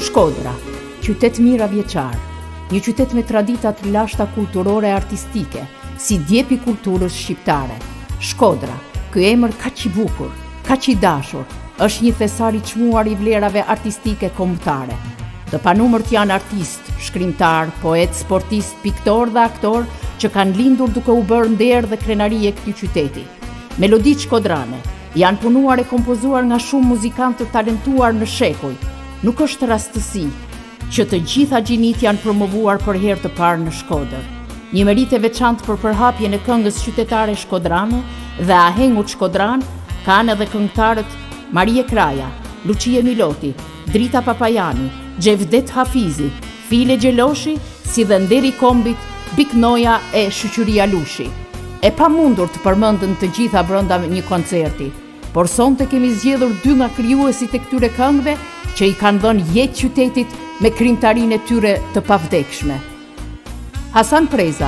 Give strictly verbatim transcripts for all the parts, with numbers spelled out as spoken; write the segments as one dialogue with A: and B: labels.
A: Shkodra, qytet mira vjeçar, një qytet me tradita të lashta kulturore e artistike, si djepi kulturës shqiptare. Shkodra, ky emër kaq i bukur, kaq i dashur, është një thesar i çmuar i vlerave artistike kombëtare. Të panumërt janë artist, shkrimtar, poet, sportist, piktor dhe aktor që kanë lindur duke u bërë nder dhe krenari e këtij qyteti. Meloditë shkodrane janë punuar e kompozuar nga shumë muzikantë të talentuar në shekuj. Nuk është rastësi që të gjitha gjinit janë promovuar për herë të parë në Shkodër. Një merit e veçantë për përhapjen e këngës qytetare shkodrane dhe ahengut shkodran kanë edhe këngëtarët Marie Kraja, Lucie Miloti, Drita Papajani, Gjevdet Hafizi, File Gjeloshi, si dhe Nderi Kombit, Biknoja e Shuqyria Lushi. E pa mundur të përmendën të gjitha brenda një koncerti, por sonte kemi zgjedhur dy nga krijuesit e këtyre këngëve që i kanë dhënë jetë qytetit me krimtarinë e tyre të pavdekshme. Hasan Preza,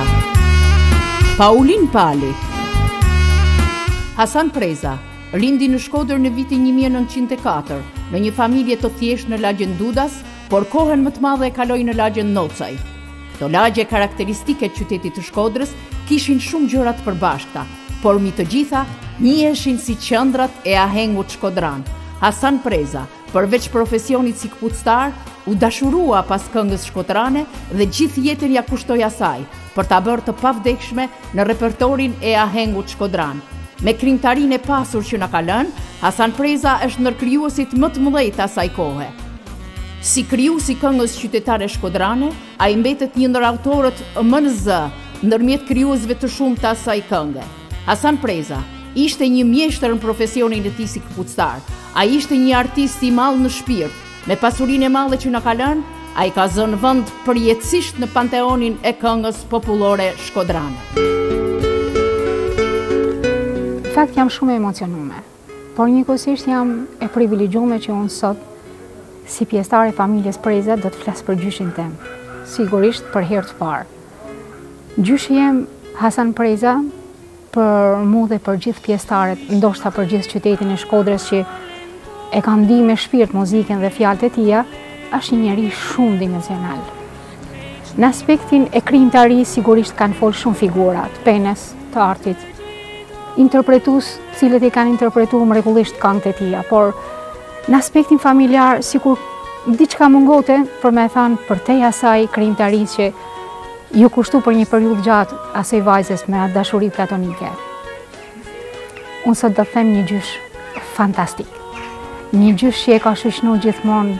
A: Paulin Pali. Hasan Preza rindi në Shkodër në vitin një mijë e nëntëqind e katër, në një familje të thjeshtë në lagjen Dudas, por kohën më të madhe e kaloi në lagjen Nocaj. Këto lagje karakteristike të qytetit të Shkodrës kishin shumë gjëra të përbashkëta, por mbi të gjitha njiheshin si qendrat e ahengut shkodran. Hasan Preza, përveç profesionit si këpuctar, u dashurua pas këngës shkodrane dhe gjithë jetën ja kushtoi asaj, për ta bërë të pavdekshme në repertorin e ahengut shkodran. Me krimtarinë e pasur që na ka lënë, Hasan Preza është ndër krijuesit më të mëdhenj të asaj kohe. Si krijuesi i këngës qytetare shkodrane, ai mbetet një ndër autorët më në zë ndërmjet krijuesve të shumtë të asaj kënge. Hasan Preza ishte një mjeshtër në profesionin e tij si këpuctar. Ai ishte një artist i madh në shpirt. Me pasurinë e madhe që na ka lënë, ai ka zënë vend përjetësisht në panteonin e këngës popullore shkodrane.
B: Në fakt jam shumë e emocionuar, por njëkohësisht jam e privilegjuar që unë sot si pjesëtar e familjes Preza do të flas për gjyshin tim, sigurisht për herë të parë. Gjyshi jem Hasan Preza, për mu dhe për gjithë pjesëtarët, ndoshta për gjithë qytetin e Shkodrës që e kanë ndihmë me shpirt muzikën dhe fjalët e tija, është një njeri shumë dimensional. Në aspektin e krijimtarisë sigurisht kanë folë shumë figura, të penës, të artit, interpretues, cilët e kanë interpretuar mrekullisht këngët e tija, por në aspektin familjar sikur diçka mungote për me thënë për te asaj krijimtarisë që ju kushtu për një periudhë gjatë asaj vajzës me atë dashuri platonike. Unë sot do të them një gjysh fantastik. Një gjysh që e ka shoqëruar gjithmonë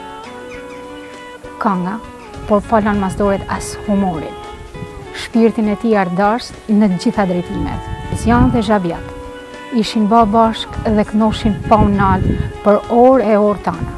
B: kënga, por pa lënë masdoret as humorin. Shpirtin e tij ardhars në të gjitha drejtimet. Zjan dhe Zhavjat ishin bë bashk dhe kënoshin pa unal për orë e orë tana.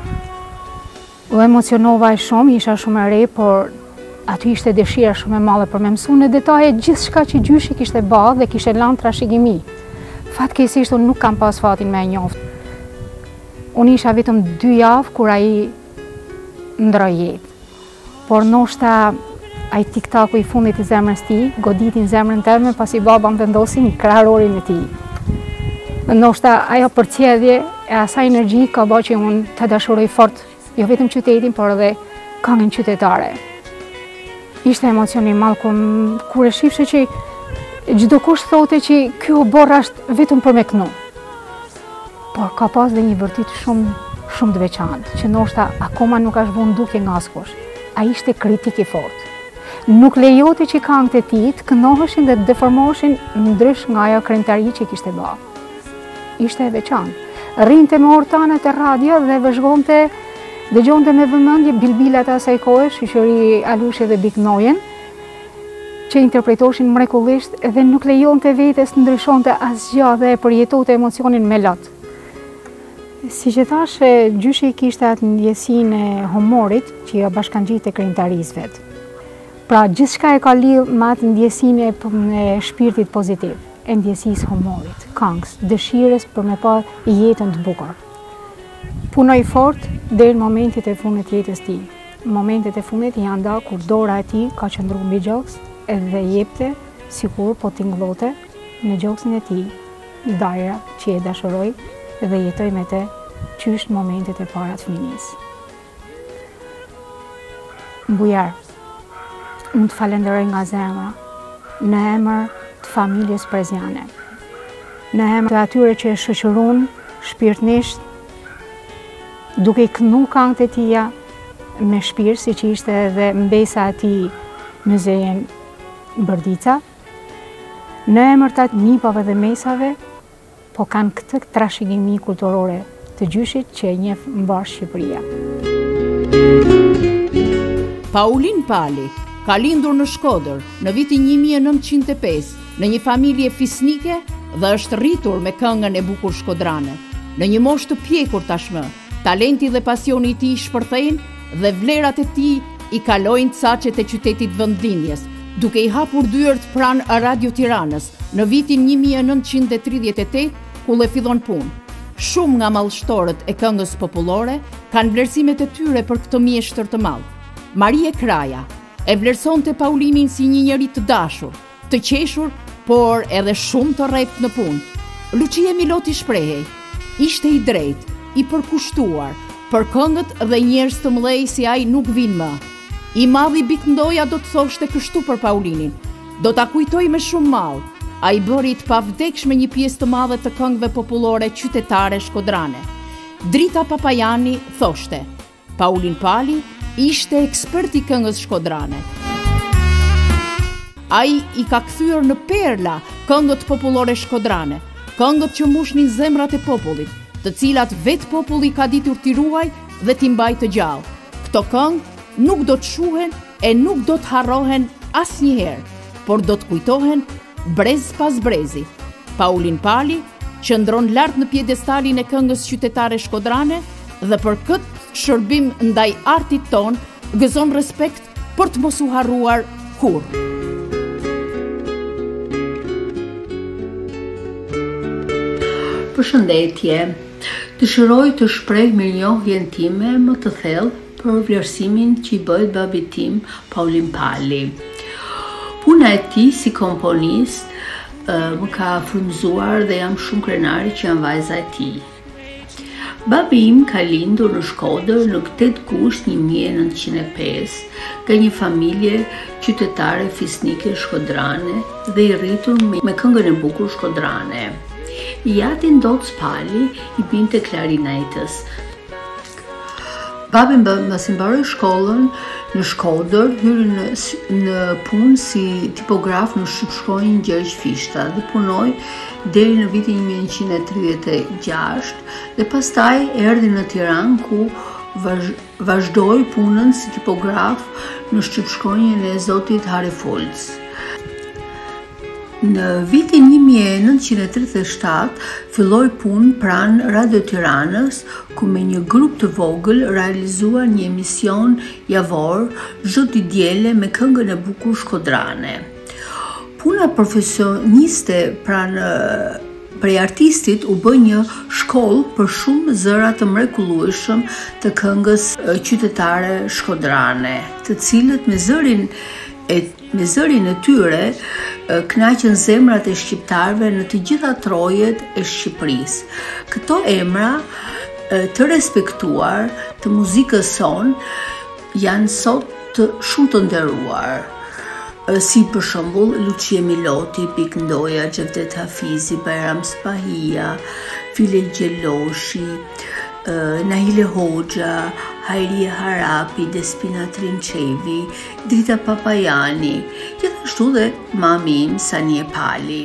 B: U emocionova e shumë, isha shumë e re, por aty ishte dëshira shumë e madhe për me mësu në detaje gjithë shka që gjyshi kishte ba dhe kishte lanë trashëgimi. Fatkeqësisht unë nuk kam pas fatin me e njoftë. Unë isha vetëm dy javë kur ai ndroi jetë. Por ndoshta ai tiktaku i fundit të zemrës tij goditi në zemrën tëme pasi baba më vendosi në kraharorin e tij. Ndoshta ajo përcjellje e asaj energji ka bërë që unë të dashuroj fort jo vetëm qytetin, por edhe këngën qytetare. Ishte emocion i madh kur e shifshe që çdo kush thote që ky u borr është vetëm për me kënu. Por ka pas dhe një vërtet shumë shumë të veçantë, që ndoshta akoma nuk është vënë duke nga askush. Ai ishte kritik i fortë. Nuk lejote që këngët e tij të kënoheshin dhe të deformoheshin ndrysh nga ajo krijimtari që kishte bërë. Ishte e veçantë. Rrinte me ortanet e radio dhe vëzhgonte, dëgjonte me vëmendje bilbilat e asaj kohe, Shoqëri Alushi dhe Biknojen, që interpretoshin mrekullisht dhe nuk lejonte vetes të ndryshonte asgjë dhe përjetonte emocionin me lot. Si që thash, gjyshi kishte atë ndjesinë e humorit që ja bashkangjitë krijimtarisë vet. Pra gjithçka e ka lidhur me atë ndjesinë e shpirtit pozitiv, e ndjesisë humorit, këngës, dëshirës për me pa jetën të bukur. Punoi fort deri në momentet e fundit të jetës tij. Momentet e fundit janë nda kur dora e tij ka qëndruar mbi gjoks dhe jepte sikur po tingëllote në gjoksin e tij Dajra që e dashuroi dhe jetoj me te qysh në momentet e para të fëmijës. Mbujar, unë të falenderoj nga zemra në emër të familjes Preziane, në emër të atyre që e shoqëruan shpirtnisht, duke i kënu këngët e tia me shpirt, si që ishte edhe mbesa e tij në muzein Bërdica, në emër të atë nipave dhe mesave, po kanë këtë trashëgimi kulturore të gjyshit që e njeh mbar Shqipëria.
A: Paulin Pali ka lindur në Shkodër në vitin një mijë e nëntëqind e pesë në një familje fisnike dhe është rritur me këngën e bukur shkodrane. Në një moshë të pjekur tashmë, talenti dhe pasioni i tij shpërthejnë dhe vlerat e tij i kalojnë caqet e qytetit vendlinjes, duke i hapur dyert pranë Radio Tiranës në vitin një mijë e nëntëqind e tridhjetë e tetë, ku dhe fillon punë. Shumë nga mallshtorët e këngës popullore kanë vlerësimet e tyre për këtë mjeshtër të madh. Marie Kraja e vlerësonte Paulinin si një njeri të dashur, të qeshur, por edhe shumë të rrept në punë. Lucia Miloti shprehej, ishte i drejtë, i përkushtuar, për këngët dhe njerëz të mëdhej si ai nuk vinë më. I madhi Bikndoja do të thoshte kështu për Paulinin, do ta kujtoj me shumë mall. Ai bëri të pavdekshme një pjesë të madhe të këngëve popullore qytetare shkodrane. Drita Papajani thoshte, Paulin Pali ishte ekspert i këngës shkodrane. Ai i ka kthyer në perla këngët popullore shkodrane, këngët që mushnin zemrat e popullit, të cilat vetë populli ka ditur t'i ruaj dhe t'i mbajë të gjallë. Këto këngë nuk do të shuhen e nuk do të harrohen asnjëherë, por do të kujtohen brez pas brezi. Paulin Pali qëndron lart në pjedestalin e këngës qytetare shkodrane dhe për këtë shërbim ndaj artit ton gëzon respekt për të mos u harruar kurrë.
C: Përshëndetje, dëshiroj të shpreh mirënjohjen time më të thellë për vlerësimin që i bëhet babit tim, Paulin Pali. Puna e tij si komponist uh, më ka frymëzuar dhe jam shumë krenare që jam vajza e tij. Babi im ka lindur në Shkodër në tetë gusht një mijë e nëntëqind e pesë nga një familje qytetare fisnike shkodrane dhe i rritur me këngën e bukur shkodrane. I jati Ndoc Pali i binte klarinetës. Babi mbasi mbaroi shkollën në Shkodër, hyri në, në punë si tipograf në shipshkronjën Gjergj Fishta dhe punoi deri në vitin një mijë e nëntëqind e tridhjetë e gjashtë dhe pastaj erdhi në Tiranë ku vazhdoi punën si tipograf në shqipshkronjën e Zotit Hari Fulc. Në vitin një mijë e nëntëqind e tridhjetë e shtatë filloi punë pranë Radio Tiranës, ku me një grup të vogël realizua një emision javor çdo ditë diele me këngën e bukur shkodrane. Puna profesioniste pranë prej artistit u bë një shkollë për shumë zëra të mrekullueshëm të këngës qytetare shkodrane, të cilët me zërin e me zërin e tyre kënaqën zemrat e shqiptarëve në të gjitha trojet e Shqipërisë. Këto emra të respektuar të muzikës son janë sot të shumë të nderuar, si për shembull Lucia Miloti, Bikndoja, Xhevdet Hafizi, Bajram Spahia, File Gjeloshi, Nahile Hoxha, Hajrie Harapi, Despina Trinçevi, Drita Papajani, gjithashtu dhe mami im Sanie Pali.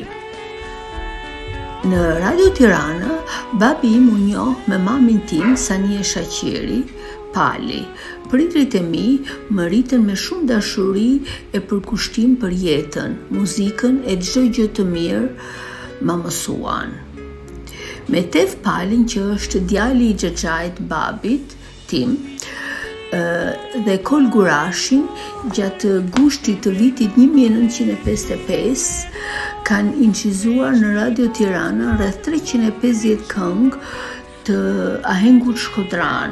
C: Në Radio Tirana, babi im u njoh me mamin tim Sanie Shaqiri Pali. Prindrit e mi më rritën me shumë dashuri e përkushtim për jetën, muzikën e çdo gjë të mirë ma mësuan. Me Tef Palin, që është djali i xhaxhait babit tim, dhe Kol Gurashin, gjatë gushtit të vitit një mijë e nëntëqind e pesëdhjetë e pesë, kanë incizuar në Radio Tirana rreth treqind e pesëdhjetë këngë të ahengut shkodran.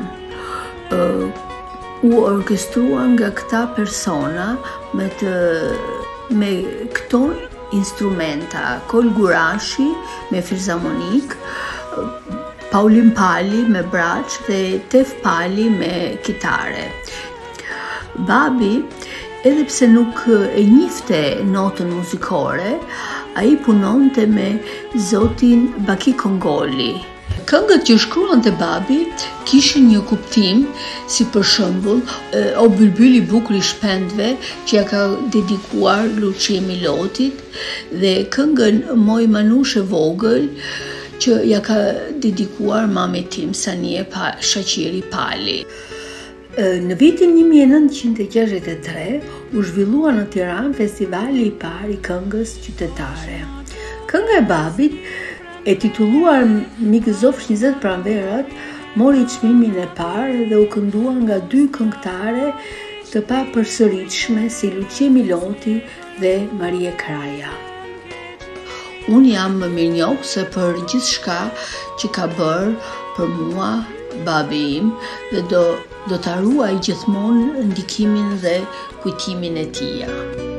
C: U orkestruan nga këta persona me, të, me këto instrumenta, Kol Gurashi me filharmonik, Paulin Pali me braç dhe Tef Pali me kitare. Babi, edhe pse nuk e njifte notën muzikore, ai punonte me zotin Baki Kongoli. Këngët që shkruan të babi kishin një kuptim, si për shembull O bylbyl i bukur i shpendve, që ja ka dedikuar Lucia Milotit, dhe këngën Moj manush e vogël, që ja ka dedikuar mamit tim Sanie pa, Shaqiri Pali. Në vitin një mijë e nëntëqind e gjashtëdhjetë e tre u zhvillua në Tiranë festivali i parë i këngës qytetare. Kënga e babit, e titulluar Mi gëzofsh njëzet pranverat, mori çmimin e parë dhe u këndua nga dy këngëtare të papërsëritshme si Lucia Miloti dhe Marie Kraja. Unë jam më mirënjohëse për gjithçka që ka bërë për mua babi im dhe do, do ta ruaj gjithmonë ndikimin dhe kujtimin e tij.